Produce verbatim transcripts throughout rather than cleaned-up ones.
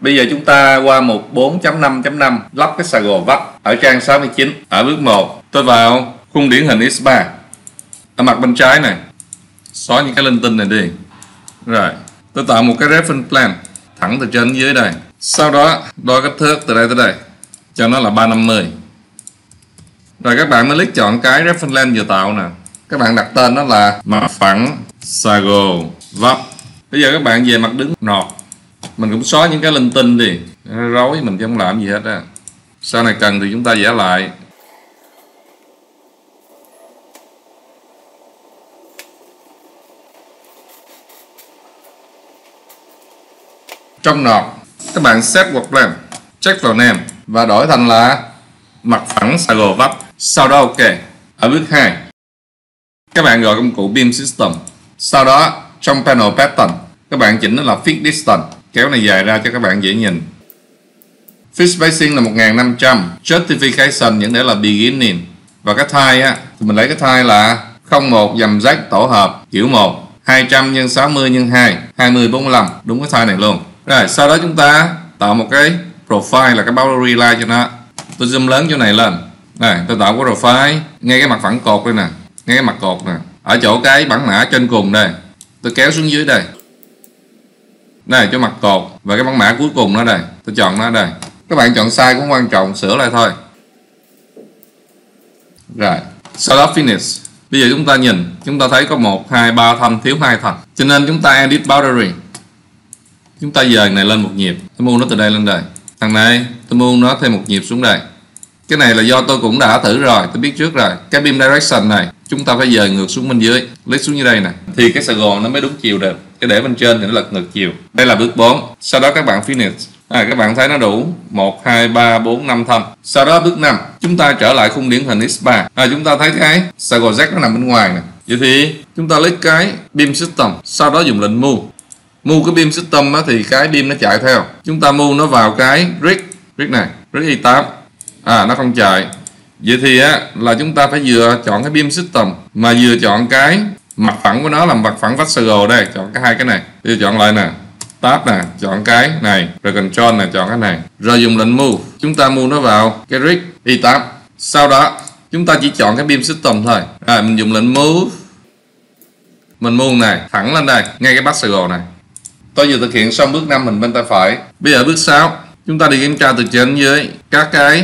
Bây giờ chúng ta qua mục bốn chấm năm chấm năm lắp cái xà gồ vắt ở trang sáu mươi chín. Ở bước một, tôi vào khung điển hình X ba. Ở mặt bên trái này, xóa những cái linh tinh này đi. Rồi, tôi tạo một cái reference plan thẳng từ trên dưới đây. Sau đó đo kích thước từ đây tới đây, cho nó là ba trăm năm mươi. Rồi các bạn mới click chọn cái reference plan vừa tạo nè. Các bạn đặt tên đó là mặt phẳng xà gồ vắt. Bây giờ các bạn về mặt đứng nọt, mình cũng xóa những cái linh tinh đi, rối mình không làm gì hết á. Sau này cần thì chúng ta vẽ lại. Trong nọt, các bạn set work plan, check vào name và đổi thành là mặt phẳng xà gồ vắt. Sau đó ok. Ở bước hai, các bạn gọi công cụ beam system. Sau đó trong panel pattern, các bạn chỉnh nó là fix distance, kéo này dài ra cho các bạn dễ nhìn. Fix spacing là một nghìn năm trăm, justification những để là beginning. Và cái thai á, thì mình lấy cái thai là không một dầm rách tổ hợp kiểu một, hai trăm nhân sáu mươi nhân hai, hai mươi bốn mươi lăm, đúng cái thai này luôn. Rồi sau đó chúng ta tạo một cái profile là cái boundary line cho nó. Tôi zoom lớn chỗ này lên. Này, tôi tạo cái profile ngay cái mặt phẳng cột đây nè, ngay cái mặt cột nè, ở chỗ cái bản mã trên cùng đây. Tôi kéo xuống dưới đây. Đây, chỗ mặt cột và cái bản mã cuối cùng nó đây. Tôi chọn nó ở đây. Các bạn chọn size cũng quan trọng, sửa lại thôi. Rồi, sau đó finish. Bây giờ chúng ta nhìn, chúng ta thấy có một, hai, ba thanh, thiếu hai thanh. Cho nên chúng ta edit boundary. Chúng ta dời này lên một nhịp. Tôi mua nó từ đây lên đây. Thằng này, tôi mua nó thêm một nhịp xuống đây. Cái này là do tôi cũng đã thử rồi, tôi biết trước rồi. Cái beam direction này, chúng ta phải dời ngược xuống bên dưới, click xuống dưới đây nè, thì cái xà gồ nó mới đúng chiều được. Cái để bên trên thì nó lật ngược chiều. Đây là bước bốn. Sau đó các bạn finish. À, các bạn thấy nó đủ một, hai, ba, bốn, năm thanh. Sau đó bước năm, chúng ta trở lại khung điển hình X ba. À, chúng ta thấy cái xà gồ jack nó nằm bên ngoài nè. Vậy thì chúng ta click cái beam system, sau đó dùng lệnh move. Move cái beam system á, thì cái beam nó chạy theo. Chúng ta move nó vào cái rig, rig này, rig i tám. À, nó không chạy. Vậy thì á, là chúng ta phải vừa chọn cái beam system mà vừa chọn cái mặt phẳng của nó làm mặt phẳng vắt xà gồ đây. Chọn cái hai cái này. Bây giờ chọn lại nè, tab nè, chọn cái này, rồi control nè, chọn cái này. Rồi dùng lệnh move, chúng ta move nó vào cái rig i tám. Sau đó chúng ta chỉ chọn cái beam system thôi. Rồi mình dùng lệnh move, mình move này thẳng lên đây, ngay cái bắt xà gồ này. Tôi vừa thực hiện xong bước năm mình bên tay phải. Bây giờ bước sáu, chúng ta đi kiểm tra từ trên dưới các cái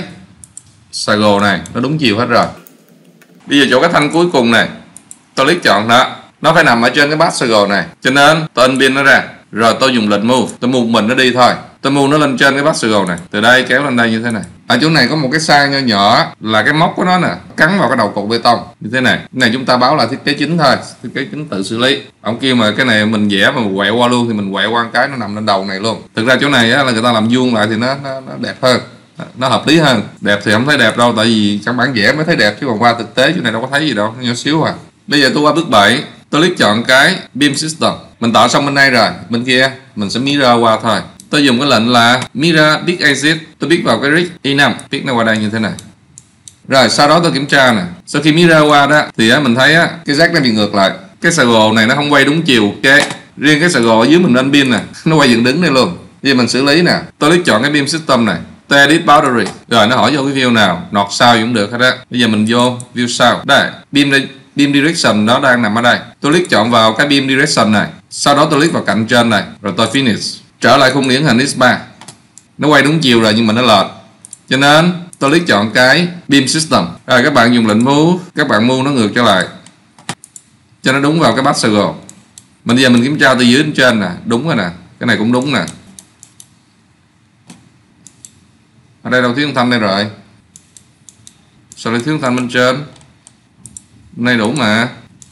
xà gồ này nó đúng chiều hết rồi. Bây giờ chỗ cái thanh cuối cùng này, tôi click chọn đó, nó phải nằm ở trên cái bát xà gồ này, cho nên tôi in pin nó ra, rồi tôi dùng lệnh move, tôi move mình nó đi thôi. Tôi move nó lên trên cái bát xà gồ này, từ đây kéo lên đây như thế này. Ở chỗ này có một cái size nhỏ nhỏ là cái móc của nó nè, cắn vào cái đầu cột bê tông như thế này. Cái này chúng ta báo là thiết kế chính thôi, thiết kế chính tự xử lý. Ông kêu mà cái này mình vẽ mà mình quẹo qua luôn thì mình quẹo qua cái nó nằm lên đầu này luôn. Thực ra chỗ này á, là người ta làm vuông lại thì nó, nó, nó đẹp hơn, nó hợp lý hơn. Đẹp thì không thấy đẹp đâu, tại vì trong bản vẽ mới thấy đẹp chứ còn qua thực tế chỗ này đâu có thấy gì đâu, nó nhỏ xíu à. Bây giờ tôi qua bước bảy, tôi click chọn cái beam system. Mình tạo xong bên đây rồi, bên kia mình sẽ mirror qua thôi. Tôi dùng cái lệnh là mirror big exit, tôi biết vào cái rig i năm, biết nó qua đây như thế này. Rồi sau đó tôi kiểm tra nè, sau khi mirror qua đó thì á, mình thấy á, cái jack nó bị ngược lại, cái xà gồ này nó không quay đúng chiều. Ok, riêng cái xà gồ ở dưới mình lên pin nè, nó quay dựng đứng đây luôn. Bây giờ mình xử lý nè, tôi click chọn cái beam system này, tôi edit boundary, rồi nó hỏi vô cái view nào, nọt sao cũng được hết á. Bây giờ mình vô view sau, đây beam đây, beam direction nó đang nằm ở đây. Tôi click chọn vào cái beam direction này, sau đó tôi click vào cạnh trên này, rồi tôi finish. Trở lại khung điển hình X ba, nó quay đúng chiều rồi nhưng mà nó lệch, cho nên tôi click chọn cái beam system. Rồi các bạn dùng lệnh move, các bạn move nó ngược trở lại cho nó đúng vào cái bát xà gồ. Mình giờ mình kiểm tra từ dưới đến trên nè, đúng rồi nè, cái này cũng đúng nè. Ở đây đâu thiếu thanh đây rồi, sao lại thiếu thanh bên trên? Bên này đủ mà.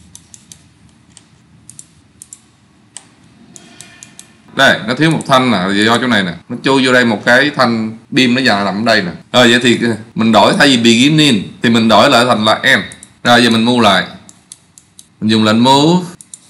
Đây, nó thiếu một thanh là do chỗ này nè, nó chui vô đây một cái thanh beam nó giờ nằm ở đây nè. Rồi vậy thì mình đổi, thay vì beginning thì mình đổi lại thành là end. Rồi giờ mình move lại, mình dùng lệnh move,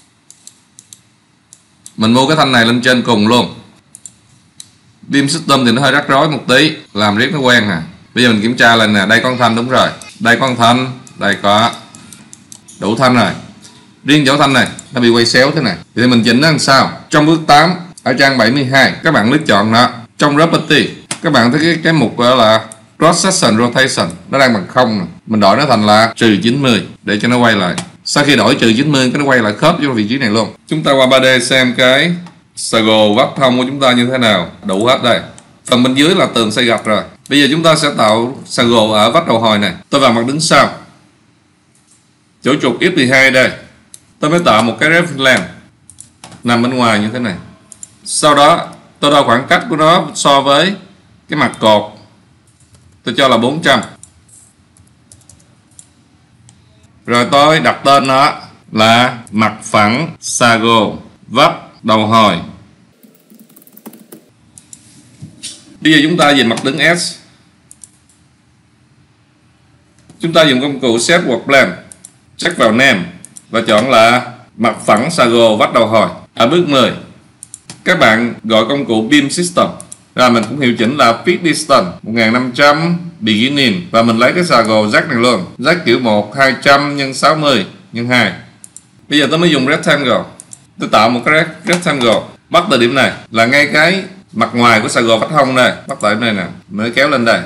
mình move cái thanh này lên trên cùng luôn. Beam system thì nó hơi rắc rối một tí, làm riết nó quen nè. Bây giờ mình kiểm tra lại nè, đây có thanh đúng rồi, đây có thanh, đây có đủ thanh rồi. Riêng chỗ thanh này nó bị quay xéo thế này thì mình chỉnh nó làm sao? Trong bước tám ở trang bảy mươi hai, các bạn click chọn nó, trong property các bạn thấy cái cái mục đó là cross section rotation nó đang bằng không nè. Mình đổi nó thành là trừ chín mươi để cho nó quay lại. Sau khi đổi trừ chín mươi cái nó quay lại khớp cho vị trí này luôn. Chúng ta qua ba D xem cái circle vách thông của chúng ta như thế nào. Đủ hết đây. Phần bên dưới là tường xây gạch rồi. Bây giờ chúng ta sẽ tạo circle ở vách đầu hồi này. Tôi vào mặt đứng sau, chỗ trục X mười hai đây. Tôi mới tạo một cái reference line nằm bên ngoài như thế này. Sau đó tôi đo khoảng cách của nó so với cái mặt cột, tôi cho là bốn trăm. Rồi tôi đặt tên nó là mặt phẳng circle vách đầu hồi. Bây giờ chúng ta về mặt đứng S. Chúng ta dùng công cụ Set Work Plan, check vào name và chọn là mặt phẳng circle vách đầu hồi. Ở bước mười, các bạn gọi công cụ Beam System. Rồi mình cũng hiệu chỉnh là Pitch Distance một nghìn năm trăm Beginning. Và mình lấy cái circle jack này luôn. Jack kiểu một, hai trăm nhân sáu mươi nhân hai. Bây giờ tôi mới dùng Rectangle. Tôi tạo một cái Rectangle. Bắt từ điểm này là ngay cái mặt ngoài của circle vách thông đây. Bắt tại điểm này nè, mới kéo lên đây.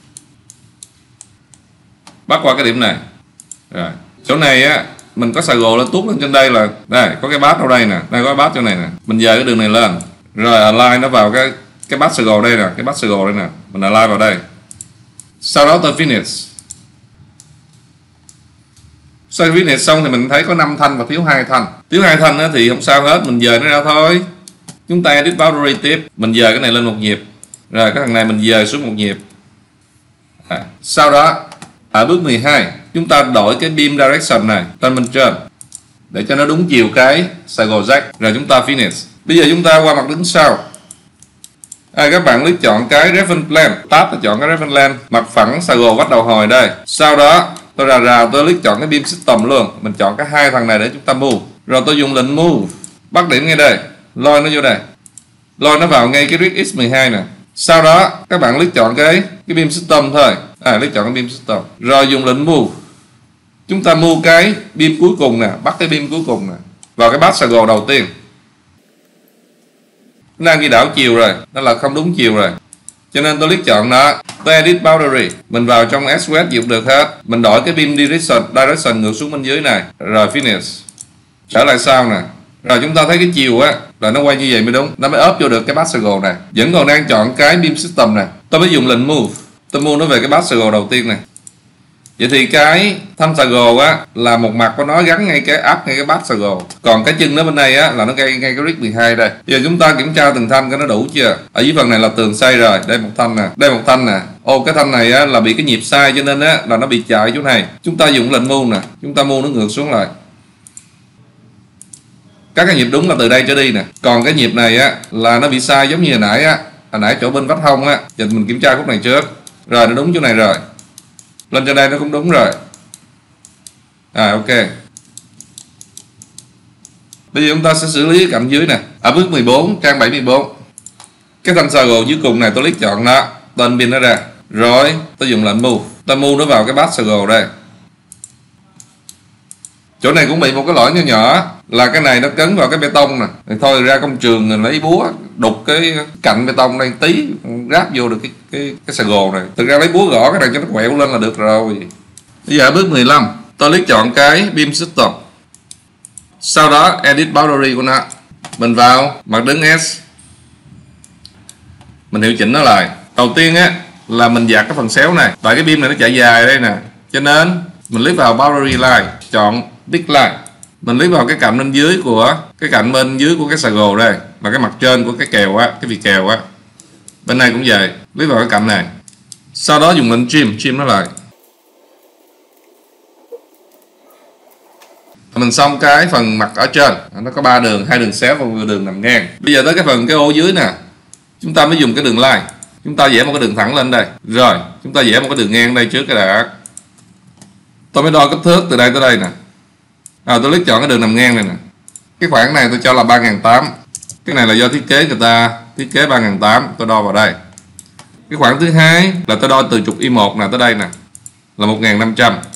Bắt qua cái điểm này. Rồi, chỗ này á mình có circle lên tuốt lên trên đây là đây, có cái bát ở đây nè, đây có cái bát chỗ này nè. Mình dời cái đường này lên. Rồi align nó vào cái cái bát circle đây nè, cái bát circle đây nè. Mình align vào đây. Sau đó tôi finish. Sau khi finish xong thì mình thấy có năm thanh và thiếu hai thanh. Thiếu hai thanh á thì không sao hết, mình dời nó ra thôi. Chúng ta edit boundary tiếp, mình dời cái này lên một nhịp. Rồi cái thằng này mình dời xuống một nhịp. À, sau đó ở bước mười hai chúng ta đổi cái beam direction này lên bên trên để cho nó đúng chiều cái circle jack. Rồi chúng ta finish. Bây giờ chúng ta qua mặt đứng sau. À, các bạn click chọn cái reference plane, tab và chọn cái reference plane mặt phẳng circle vách đầu hồi đây. Sau đó tôi rà rà tôi click chọn cái beam system luôn, mình chọn cái hai thằng này để chúng ta move. Rồi tôi dùng lệnh move, bắt điểm ngay đây, lôi nó vô đây, lôi nó vào ngay cái grid X mười hai nè. Sau đó các bạn click chọn cái cái beam system thôi, à click chọn cái beam system, rồi dùng lệnh move, chúng ta move cái beam cuối cùng nè, bắt cái beam cuối cùng nè vào cái path circle đầu tiên. Nó đang ghi đảo chiều rồi, nó là không đúng chiều rồi, cho nên tôi click chọn nó, tôi edit boundary, mình vào trong S W dụng được hết, mình đổi cái beam direction direction ngược xuống bên dưới này, rồi finish, trở lại sau nè. Rồi chúng ta thấy cái chiều á là nó quay như vậy mới đúng, nó mới ốp vô được cái path circle này. Vẫn còn đang chọn cái beam system này, tôi mới dùng lệnh move, tôi move nó về cái path circle đầu tiên này. Vậy thì cái thanh circle á là một mặt của nó gắn ngay cái áp ngay cái path circle, còn cái chân nó bên này á là nó ngay ngay cái grid mười hai đây. Giờ chúng ta kiểm tra từng thanh cái nó đủ chưa. Ở dưới phần này là tường xây rồi, đây một thanh nè, đây một thanh nè. Ô cái thanh này á là bị cái nhịp sai cho nên á là nó bị chạy chỗ này. Chúng ta dùng lệnh move nè, chúng ta move nó ngược xuống lại. Các cái nhịp đúng là từ đây trở đi nè, còn cái nhịp này á là nó bị sai giống như hồi nãy á, hồi nãy chỗ bên vách hông á. Giờ mình kiểm tra khúc này trước, rồi nó đúng chỗ này rồi, lên trên đây nó cũng đúng rồi. À ok. Bây giờ chúng ta sẽ xử lý cạnh dưới nè. Ở bước mười bốn, trang bảy mươi bốn, cái thanh circle dưới cùng này tôi click chọn nó, tên pin nó ra, rồi tôi dùng lệnh move, tôi move nó vào cái path circle đây. Chỗ này cũng bị một cái lỗi nhỏ nhỏ là cái này nó cấn vào cái bê tông nè. Thì thôi ra công trường rồi lấy búa đục cái cạnh bê tông đây tí, ráp vô được cái cái cái circle này. Thực ra lấy búa gõ cái này cho nó quẹo lên là được rồi. Bây giờ bước mười lăm, tôi click chọn cái beam system. Sau đó edit boundary của nó, mình vào mặt đứng S, mình điều chỉnh nó lại. Đầu tiên á là mình dạt cái phần xéo này, tại cái beam này nó chạy dài đây nè, cho nên mình click vào boundary line, chọn big line, mình click vào cái cạnh bên dưới của cái cạnh bên dưới của cái circle đây, là cái mặt trên của cái kèo á, cái vị kèo á. Bên này cũng vậy, click vào cái cạnh này. Sau đó dùng lệnh trim, trim nó lại. Mình xong cái phần mặt ở trên, nó có ba đường, hai đường xéo và một đường nằm ngang. Bây giờ tới cái phần cái ô dưới nè, chúng ta mới dùng cái đường line, chúng ta vẽ một cái đường thẳng lên đây, rồi chúng ta vẽ một cái đường ngang đây trước cái đã. Tôi mới đo kích thước từ đây tới đây nè. À, tôi click chọn cái đường nằm ngang này nè. Cái khoảng này tôi cho là ba nghìn tám trăm. Cái này là do thiết kế người ta thiết kế ba nghìn tám trăm, tôi đo vào đây. Cái khoảng thứ hai là tôi đo từ trục Y một nè tới đây nè, là một nghìn năm trăm.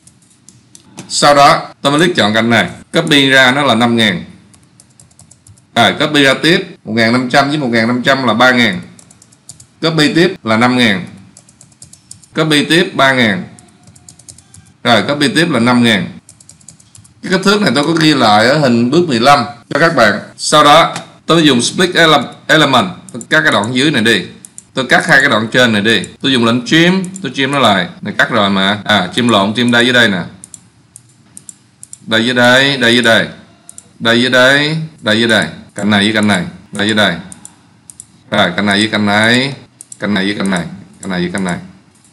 Sau đó tôi mới click chọn cạnh này, copy ra nó là năm nghìn. Rồi copy ra tiếp một nghìn năm trăm với một nghìn năm trăm là ba nghìn. Copy tiếp là năm nghìn. Copy tiếp ba nghìn. Rồi copy tiếp là năm nghìn. Cái kích thước này tôi có ghi lại ở hình bước mười lăm cho các bạn. Sau đó tôi dùng split element, tôi cắt cái đoạn dưới này đi. Tôi cắt hai cái đoạn trên này đi. Tôi dùng lệnh trim, tôi trim nó lại. Này cắt rồi mà. À trim lộn, trim đây với đây nè. Đây với đây, đây với đây. Đây với đây, đây với đây. Cạnh này với cạnh này, đây với đây. Rồi cạnh này với cạnh này, cạnh này với cạnh này, cạnh này với cạnh này.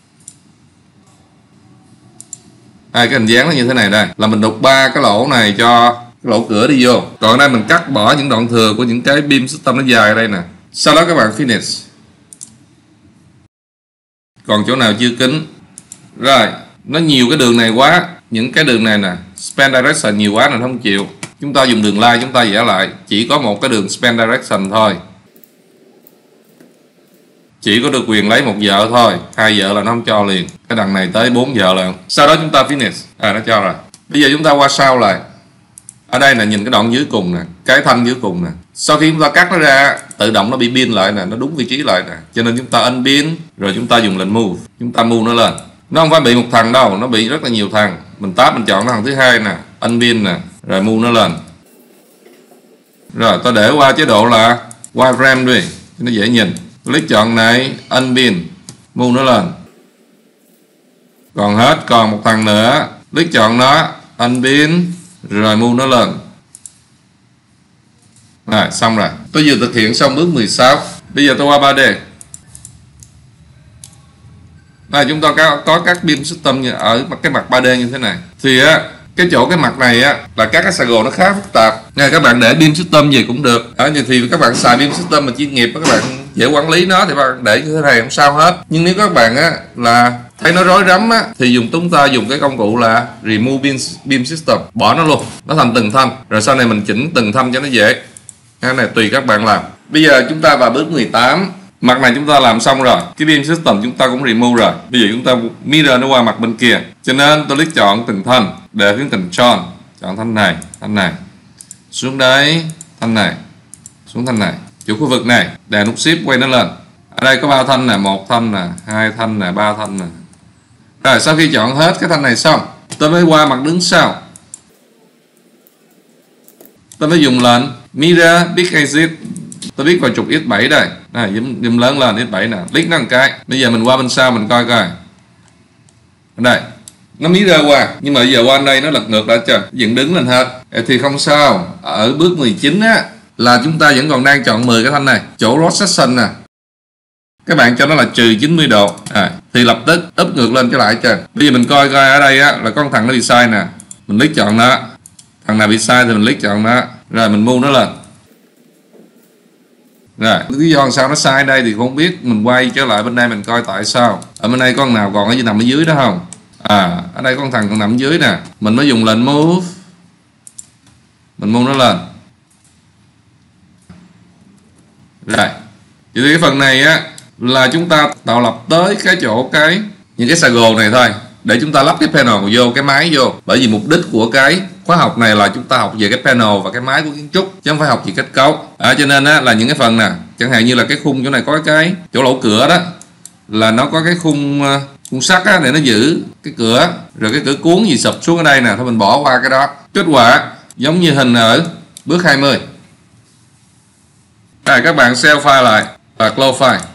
Hai cái hình dáng nó như thế này đây. Là mình đục ba cái lỗ này cho cái lỗ cửa đi vô. Còn ở đây mình cắt bỏ những đoạn thừa của những cái beam system nó dài ở đây nè. Sau đó các bạn finish. Còn chỗ nào chưa kín. Rồi, nó nhiều cái đường này quá. Những cái đường này nè, span direction nhiều quá nên không chịu. Chúng ta dùng đường line chúng ta vẽ lại. Chỉ có một cái đường span direction thôi. Chỉ có được quyền lấy một vợ thôi. Hai vợ là nó không cho liền. Cái đằng này tới bốn vợ là. Sau đó chúng ta finish. À nó cho rồi. Bây giờ chúng ta qua sau lại. Ở đây là nhìn cái đoạn dưới cùng nè. Cái thanh dưới cùng nè. Sau khi chúng ta cắt nó ra, tự động nó bị pin lại nè. Nó đúng vị trí lại nè. Cho nên chúng ta unpin. Rồi chúng ta dùng lệnh move. Chúng ta move nó lên. Nó không phải bị một thằng đâu. Nó bị rất là nhiều thằng. Mình tab mình chọn cái thằng thứ hai nè. Unpin nè. Rồi move nó lên. Rồi tôi để qua chế độ là wireframe đi. Cho nó dễ nhìn. Click chọn này, unpin, move nó lên. Còn hết, còn một thằng nữa. Click chọn nó, unpin, rồi move nó lên. Rồi, xong rồi. Tôi vừa thực hiện xong bước mười sáu. Bây giờ tôi qua ba D. Đây, chúng ta có, có các beam system như ở cái mặt ba D như thế này. Thì á, cái chỗ cái mặt này á là các cái sago nó khá phức tạp. Nên các bạn để beam system gì cũng được. Ở như thì các bạn xài beam system mà chuyên nghiệp, các bạn dễ quản lý nó thì các bạn để như thế này không sao hết. Nhưng nếu các bạn á là thấy nó rối rắm á thì dùng chúng ta dùng cái công cụ là remove beam, beam system, bỏ nó luôn, nó thành từng thanh. Rồi sau này mình chỉnh từng thanh cho nó dễ. Cái này tùy các bạn làm. Bây giờ chúng ta vào bước mười tám. Mặt này chúng ta làm xong rồi. Cái beam system chúng ta cũng remove rồi. Bây giờ chúng ta mirror nó qua mặt bên kia. Cho nên tôi click chọn từng thanh, để phím Control, chọn thanh này, thanh này, xuống đấy, thanh này, xuống thanh này, chỗ khu vực này, đè nút Shift quay nó lên. Ở đây có ba thanh nè, một thanh nè, hai thanh nè, ba thanh nè. Rồi sau khi chọn hết cái thanh này xong, tôi mới qua mặt đứng sau. Tôi mới dùng lệnh Mirror Big Exit. Tôi biết vào trục X bảy đây. Này, zoom, zoom lớn lên X bảy nè, click nó một cái. Bây giờ mình qua bên sau mình coi coi. Ở đây nó mirror qua, nhưng mà bây giờ qua đây nó lật ngược lại chưa, dựng đứng lên hết. Thì không sao. Ở bước mười chín á là chúng ta vẫn còn đang chọn mười cái thanh này, chỗ cross section nè, các bạn cho nó là trừ chín mươi độ. À, thì lập tức úp ngược lên trở lại chưa. Bây giờ mình coi coi ở đây á là con thằng nó bị sai nè, mình click chọn nó. Thằng nào bị sai thì mình click chọn nó, rồi mình move nó lên. Rồi lý do sao nó sai đây thì không biết, mình quay trở lại bên đây mình coi tại sao. Ở bên đây con nào còn ở dưới nằm ở dưới đó không. À, ở đây con thằng còn nằm dưới nè. Mình mới dùng lệnh move. Mình move nó lên. Rồi. Vậy thì cái phần này á là chúng ta tạo lập tới cái chỗ cái những cái sago này thôi, để chúng ta lắp cái panel vô cái máy vô. Bởi vì mục đích của cái khóa học này là chúng ta học về cái panel và cái máy của kiến trúc, chứ không phải học về kết cấu. À, cho nên á là những cái phần nè, chẳng hạn như là cái khung chỗ này có cái chỗ lỗ cửa đó, là nó có cái khung khung sắt á để nó giữ cái cửa, rồi cái cửa cuốn gì sụp xuống ở đây nè, thôi mình bỏ qua cái đó. Kết quả giống như hình ở bước hai mươi. Rồi các bạn save file lại và close file.